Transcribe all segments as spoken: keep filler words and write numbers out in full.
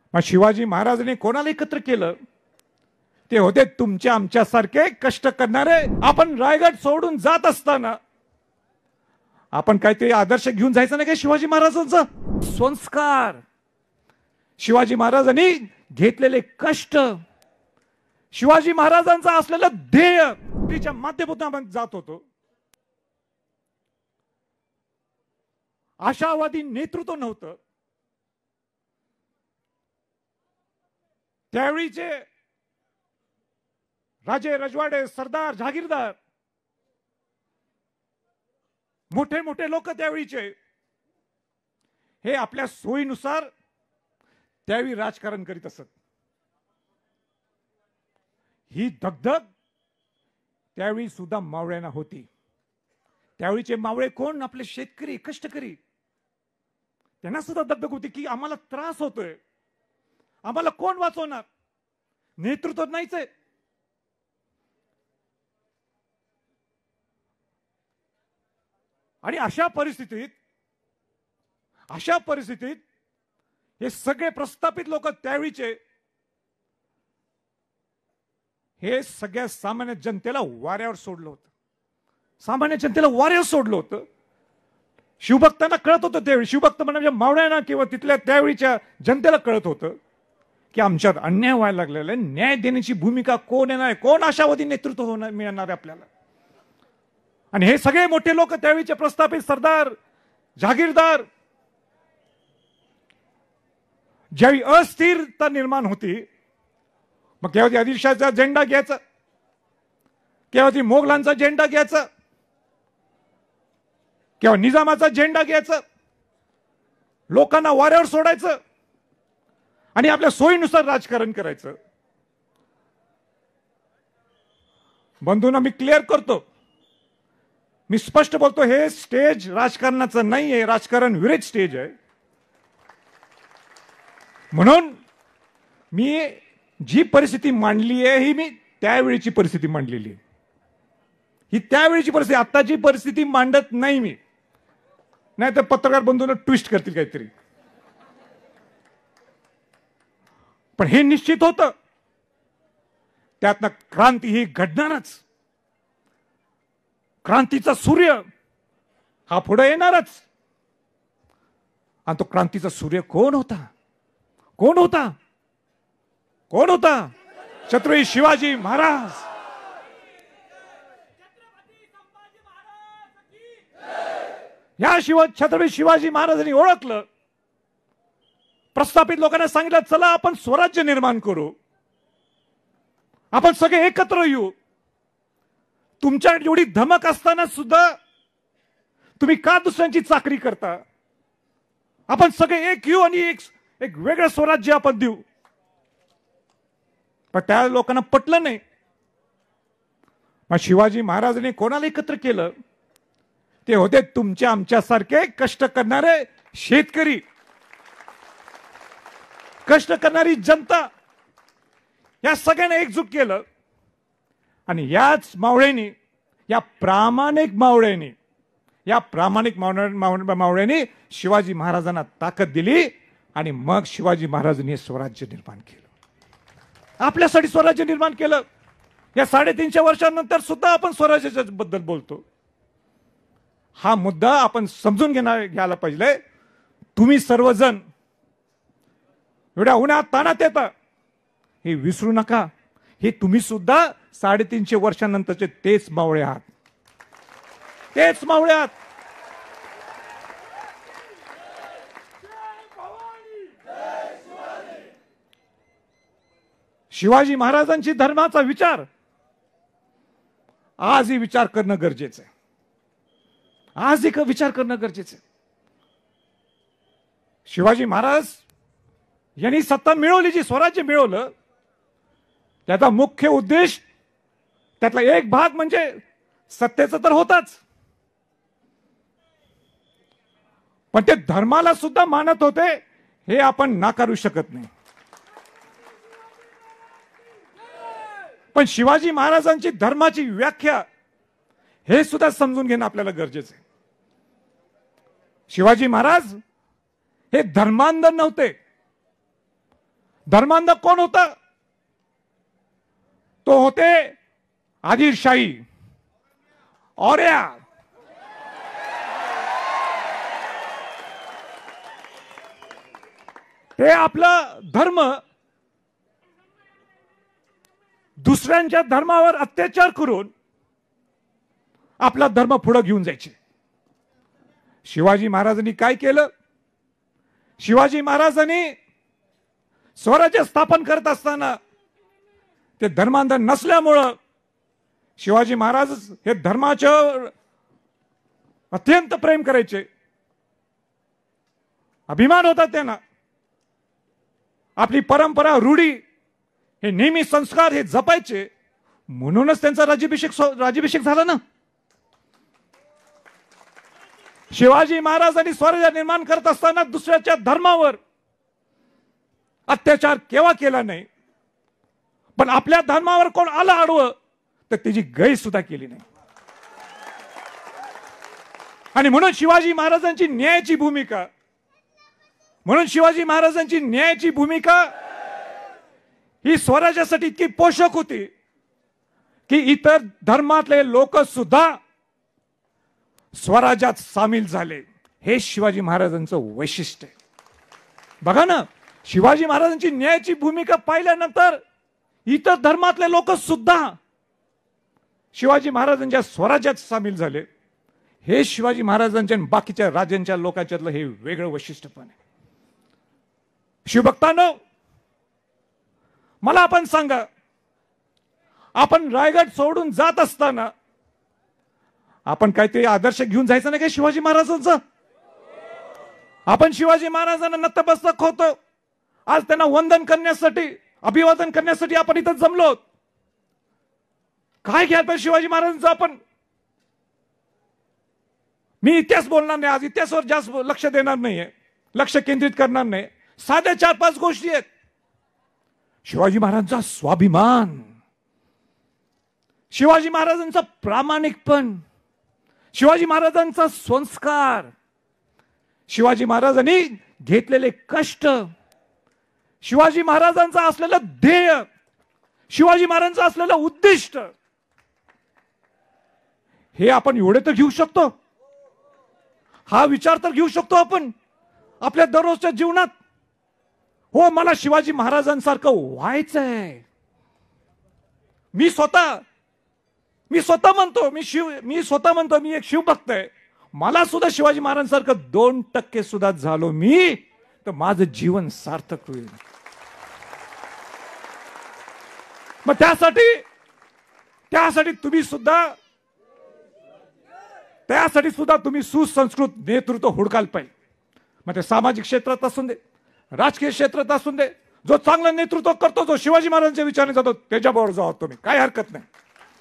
मग शिवाजी महाराजांनी कोणाला एकत्र केलं? ते होते तुमच्या आमच्यासारखे कष्ट करणारे. आपण रायगड सोडून जात असताना आपण काहीतरी आदर्श घेऊन जायचं नाही का? शिवाजी महाराजांचा संस्कार, शिवाजी महाराजांनी घेतलेले कष्ट, शिवाजी महाराजांचा असलेलं ध्येय, तिच्या माध्यमातून आपण जात होतो. आशावादी नेतृत्व नव्हतं. त्यावेळीचे राजे रजवाडे, सरदार, जहागीरदार, मोठे मोठे लोक त्यावेळीचे, हे आपल्या सोयीनुसार त्यावेळी राजकारण करीत असत. ही दगदग त्यावेळी सुद्धा मावळ्यांना होती. त्यावेळीचे मावळे कोण? आपले शेतकरी, कष्टकरी. त्यांना सुद्धा दगदग होती की आम्हाला त्रास होतोय, आम्हाला कोण वाचवणार? नेतृत्व नाहीच आहे. आणि अशा परिस्थितीत अशा परिस्थितीत हे सगळे प्रस्थापित लोक त्यावेळीचे, हे सगळ्या सामान्य जनतेला वाऱ्यावर सोडलं होतं. सामान्य जनतेला वाऱ्यावर सोडलं होतं. शिवभक्तांना कळत होतं त्यावेळी, शिवभक्त म्हणजे मावळ्यांना किंवा तिथल्या त्यावेळीच्या जनतेला कळत होतं की आमच्यात अन्याय व्हायला लागलेला आहे. न्याय देण्याची भूमिका कोण येणार, कोण आशावादी नेतृत्व होणार मिळणार आहे आपल्याला? आणि हे सगळे मोठे लोक त्यावेळीचे प्रस्थापित सरदार, जहागीरदार, ज्यावेळी अस्थिरता निर्माण होती, मग केव्हा ती आदिलशाहीचा झेंडा घ्यायचा, केव्हा ती मोगलांचा झेंडा घ्यायचा, केव्हा निजामाचा झेंडा घ्यायचा, लोकांना वाऱ्यावर सोडायचं आणि आपल्या सोयीनुसार राजकारण करायचं. बंधूंना मी क्लिअर करतो, मी स्पष्ट बोलतो, हे स्टेज राजकारणाचं नाही आहे, राजकारण विरहित स्टेज आहे. म्हणून मी जी परिस्थिती मांडली आहे ही मी त्यावेळीची परिस्थिती मांडलेली आहे. ही त्यावेळीची परिस्थिती, आत्ताची परिस्थिती मांडत नाही मी. नाही तर पत्रकार बंधूंना ट्विस्ट करतील काहीतरी. पण हे निश्चित होतं त्यातनं क्रांती ही घडणारच. क्रांतीचा सूर्य हा पुढे येणारच. आणि तो क्रांतीचा सूर्य कोण होता? कोण होता? कोण होता? छत्रपती शिवाजी महाराज. या शिव छत्रपती शिवाजी महाराजांनी ओळखलं, प्रस्थापित लोकांना सांगितलं, चला आपण स्वराज्य निर्माण करू, आपण सगळे एकत्र येऊ. तुमच्या एवढी धमक असताना सुद्धा तुम्ही का दुसऱ्यांची चाकरी करता? आपण सगळे एक येऊ आणि एक एक वेगळं स्वराज्य आपण देऊ. पण त्या लोकांना पटलं नाही. मग शिवाजी महाराजांनी कोणाला एकत्र केलं? ते होते तुमच्या आमच्यासारखे कष्ट करणारे शेतकरी, कष्ट करणारी जनता. या सगळ्यांना एकजूट केलं आणि याच मावळ्यांनी, या प्रामाणिक मावळ्यांनी, या प्रामाणिक मावळ्यांनी शिवाजी महाराजांना ताकद दिली आणि मग शिवाजी महाराजांनी स्वराज्य निर्माण केलं. आपल्यासाठी स्वराज्य निर्माण केलं. या साडेतीनशे वर्षांनंतर सुद्धा आपण स्वराज्याच्या बद्दल बोलतो. हा मुद्दा आपण समजून घेणार घ्यायला पाहिजे. तुम्ही सर्वजण एवढ्या उन्हात ताणात येता हे विसरू नका. हे तुम्ही सुद्धा साडेतीनशे वर्षांनंतरचे तेच मावळे आहात, तेच मावळे आहात. शिवाजी महाराजांची धर्माचा विचार आजही विचार करणं गरजेचं आहे. आजही विचार करणं गरजेचं आहे. शिवाजी महाराज यांनी सत्ता मिळवली, जी स्वराज्य मिळवलं, त्याचा मुख्य उद्देश, त्यातला एक भाग म्हणजे सत्तेचा तर होताच, पण ते धर्माला सुद्धा मानत होते. हे आपण नाकारू शकत नाही. पण शिवाजी महाराजांची धर्माची व्याख्या हे सुद्धा समजून घेणं आपल्याला गरजेचं आहे. शिवाजी महाराज हे धर्मांध नव्हते. धर्मांध कोण होता? तो होते आदिलशाही और्या. ते आपला धर्म दुसऱ्यांच्या धर्मावर अत्याचार करून आपला धर्म पुढे घेऊन जायचे. शिवाजी महाराजांनी काय केलं? शिवाजी महाराजांनी स्वराज्य स्थापन करत असताना ते धर्मांध नसल्यामुळं शिवाजी महाराज हे धर्माचं अत्यंत प्रेम करायचे. अभिमान होता त्यांना. आपली परंपरा, रूढी, हे नेहमी संस्कार हे जपायचे. म्हणूनच त्यांचा राज्याभिषेक राज्याभिषेक झाला ना. शिवाजी महाराजांनी स्वराज्य निर्माण करत असताना दुसऱ्याच्या धर्मावर अत्याचार केव्हा केला नाही. पण आपल्या धर्मावर कोण आलं आडवं तर त्याची गय सुद्धा केली नाही. आणि म्हणून शिवाजी महाराजांची न्यायाची भूमिका म्हणून शिवाजी महाराजांची न्यायाची भूमिका ही स्वराज्यासाठी इतकी पोषक होती की इतर धर्मातले लोक सुद्धा स्वराज्यात सामील झाले. हे शिवाजी महाराजांचं वैशिष्ट्य आहे. बघा ना, शिवाजी महाराजांची न्यायाची भूमिका पाहिल्यानंतर इतर धर्मातले लोक सुद्धा शिवाजी महाराजांच्या स्वराज्यात सामील झाले. हे शिवाजी महाराजांच्या आणि बाकीच्या राजांच्या लोकांच्यातलं हे वेगळं वैशिष्ट्य पण आहे. शिवभक्तांनो, मला आपण सांगा, आपण रायगड सोडून जात असताना आपण काहीतरी आदर्श घेऊन जायचं नाही का शिवाजी महाराजांचा? आपण शिवाजी महाराजांना नतमस्तक होतो. आज त्यांना वंदन करण्यासाठी, अभिवादन करण्यासाठी आपण इथं जमलो. काय घ्यायला पाहिजे शिवाजी महाराजांचं आपण? मी इतिहास बोलणार नाही आज, इतिहासावर जास्त लक्ष देणार नाहीये, लक्ष केंद्रित करणार नाही. साध्या चार पाच गोष्टी आहेत. शिवाजी महाराजांचा स्वाभिमान, शिवाजी महाराजांचा प्रामाणिकपण, शिवाजी महाराजांचा संस्कार, शिवाजी महाराजांनी घेतलेले कष्ट, शिवाजी महाराजांचा असलेलं ध्येय, शिवाजी महाराजांचं असलेलं उद्दिष्ट. हे आपण एवढे तर घेऊ शकतो. हा विचार तर घेऊ शकतो आपण आपल्या दररोजच्या जीवनात. हो, मला शिवाजी महाराजांसारखं व्हायचंय. मी स्वतः मी स्वतः म्हणतो मी शिव मी स्वतः म्हणतो मी एक शिवभक्त आहे. मला सुद्धा शिवाजी महाराजांसारखं दोन टक्के सुद्धा झालो मी तर माझं जीवन सार्थक होईल. मग त्यासाठी त्यासाठी तुम्ही सुद्धा त्यासाठी सुद्धा तुम्ही सुसंस्कृत नेतृत्व हुडकायला पाहिजे. मग ते सामाजिक क्षेत्रात असून दे, राजकीय क्षेत्रात असून दे, जो चांगलं नेतृत्व करतो, जो शिवाजी महाराजांच्या विचाराने जातो, त्याच्याबरोबर जाऊ तुम्ही, काही हरकत नाही.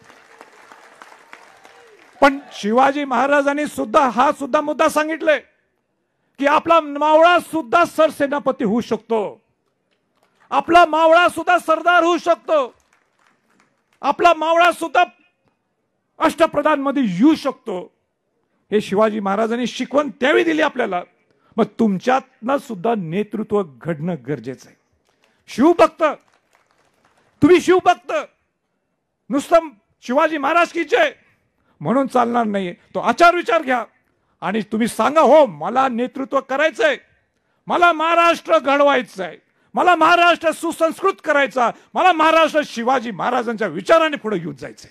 पण शिवाजी महाराजांनी सुद्धा हा सुद्धा मुद्दा सांगितलाय की आपला मावळा सुद्धा सरसेनापती होऊ शकतो, आपला मावळा सुद्धा सरदार होऊ शकतो, आपला मावळा सुद्धा अष्टप्रधान मध्ये येऊ शकतो. हे शिवाजी महाराजांनी शिकवण त्यावेळी दिली आपल्याला. मग तुमच्यातनं सुद्धा नेतृत्व घडणं गरजेचं आहे. शिवभक्त, तुम्ही शिवभक्त नुसतं शिवाजी महाराज की जय म्हणून चालणार नाही. तो आचार विचार घ्या आणि तुम्ही सांगा, हो मला नेतृत्व करायचंय, मला महाराष्ट्र घडवायचंय, मला महाराष्ट्र सुसंस्कृत करायचा, मला महाराष्ट्र शिवाजी महाराजांच्या विचाराने पुढे घेऊन जायचंय.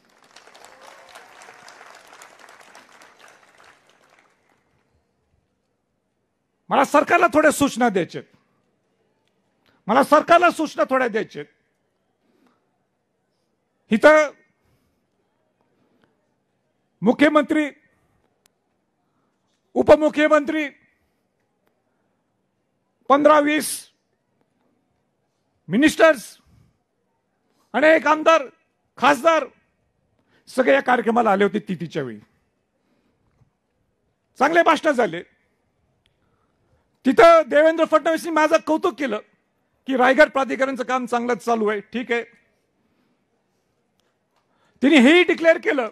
मला सरकारला थोड्या सूचना द्यायच्या, मला सरकारला सूचना थोड्या द्यायच्या. इथं मुख्यमंत्री, उपमुख्यमंत्री, पंधरा वीस मिनिस्टर्स, अनेक आमदार, खासदार सगळे या कार्यक्रमाला आले होते. तिथीच्या वेळी चांगले भाषण झाले. तिथं देवेंद्र फडणवीसनी माझं कौतुक केलं की रायगड प्राधिकरणचं काम चांगलंच चालू आहे, ठीक आहे. तिने हेही डिक्लेअर केलं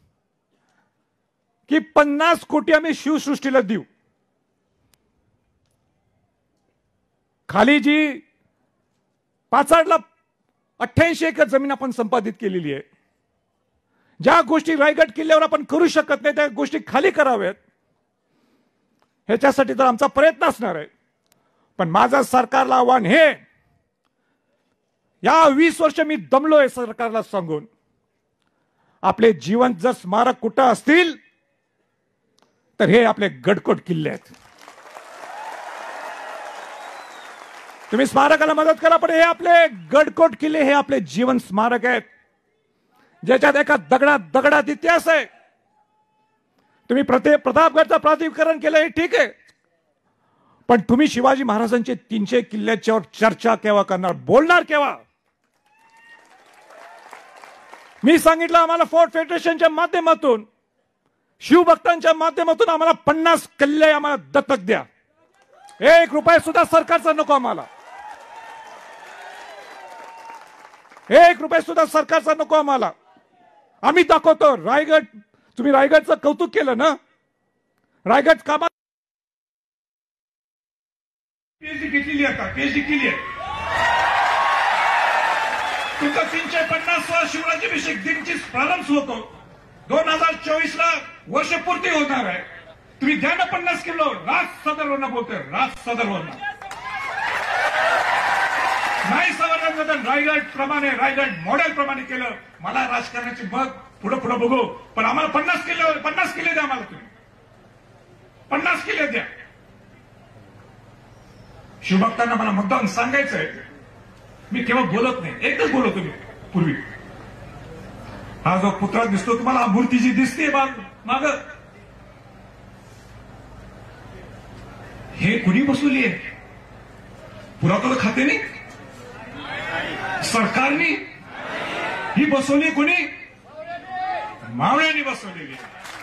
की पन्नास कोटी आम्ही शिवसृष्टीला देऊ. खाली जी पाचाडला अठ्ठ्याऐंशी एकर जमीन आपण संपादित केलेली आहे. ज्या गोष्टी रायगड किल्ल्यावर आपण करू शकत नाही त्या गोष्टी खाली कराव्यात ह्याच्यासाठी तर आमचा प्रयत्न असणार आहे. पण माझं सरकारला आव्हान हे, या वीस वर्ष मी दमलोय सरकारला सांगून, आपले जिवंत जर स्मारक कुठं असतील तर हे आपले गडकोट किल्ले आहेत. तुम्ही स्मारकाला मदत करा, पण हे आपले गडकोट किल्ले हे आपले जीवन स्मारक आहेत, ज्याच्यात एका दगडात दगडात इतिहास आहे. तुम्ही प्रते प्रतापगडचं प्राधिकरण केलं हे ठीक आहे, पण तुम्ही शिवाजी महाराजांचे तीनशे किल्ल्याच्यावर चर्चा केव्हा करणार, बोलणार केव्हा? मी सांगितलं आम्हाला फोर्ट फेडरेशनच्या माध्यमातून, शिवभक्तांच्या माध्यमातून आम्हाला पन्नास किल्ले आम्हाला दत्तक द्या. एक रुपया सुद्धा सरकारचा नको आम्हाला, एक रुपया सुद्धा सरकारचा नको आम्हाला. आम्ही दाखवतो. रायगड, तुम्ही रायगडचं कौतुक केलं ना, रायगड कामात पीएचडी घेतलेली आता, पीएचडी केली आहे. तुमचा तीनशे पन्नासवा शिवराज्याभिषेक दिनची प्रारंभ होतो. दोन हजार चोवीस ला वर्षपूर्ती होणार आहे. तुम्ही द्या ना पन्नास किलो. राज सदर होणार बोलतोय, राज सदर होणार नाही. संवर्धन रायगड प्रमाणे, रायगड मॉडेल प्रमाणे केलं. मला राजकारणाची बघ पुढे पुढे बघू, पण आम्हाला पन्नास किलो पन्नास किलो द्या. आम्हाला तुम्ही पन्नास किलो द्या. शिवभक्तांना मला मुद्दाम सांगायचंय, मी केव्हा बोलत नाही, एकच बोलतो मी पूर्वी. हा जो पुतळा दिसतो तुम्हाला, मूर्ती जी दिसते माग, हे कुणी बसवली आहे? पुरातत्व खात्याने, सरकारने ही बसवली? कुणी? मावळ्यांनी बसवलेली.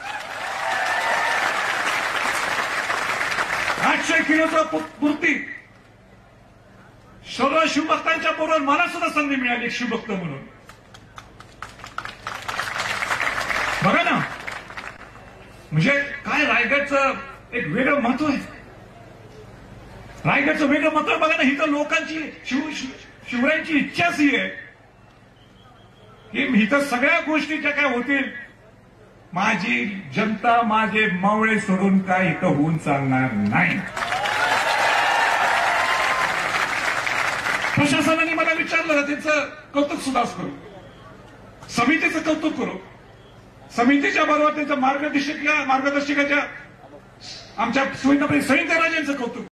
आठशे किलोचा मूर्ती. सर्व शिवभक्तांच्या बरोबर मला सुद्धा संधी मिळाली एक शिवभक्त म्हणून. बघा ना, म्हणजे काय रायगडचं एक वेगळं महत्व आहे. रायगडचं वेगळं महत्व बघा ना. इथं लोकांची, शिव शिवरायांची इच्छाच ही आहे की इथं सगळ्या गोष्टी ज्या काय होतील, माझी जनता, माझे मावळे सोडून काय इथं होऊन चालणार नाही. प्रशासनाने मला विचारलं, त्यांचं कौतुक सुद्धा करू, समितीचं कौतुक करू. समितीच्या बरोबर त्यांच्या मार्गदर्शक मार्गदर्शकाच्या आमच्या सुविधापैकी सविता राजांचं कौतुक